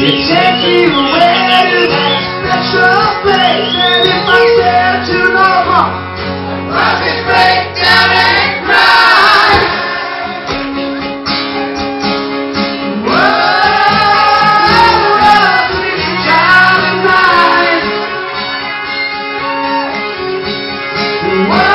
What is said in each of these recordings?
It takes me away to that special place. And if I stare to no harm, I can break down and cry. Whoa, it's a child of mine. Whoa.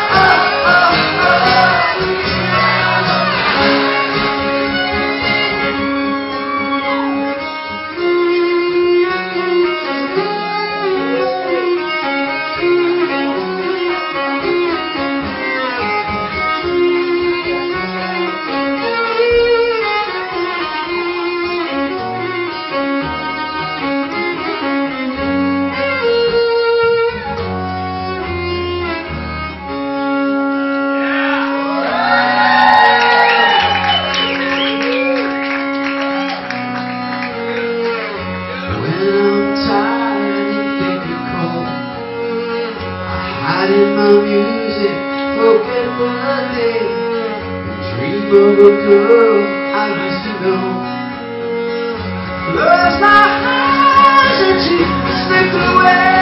Hide in my music, forget the day, and dream of a girl I used to know. Close my eyes and she slipped away.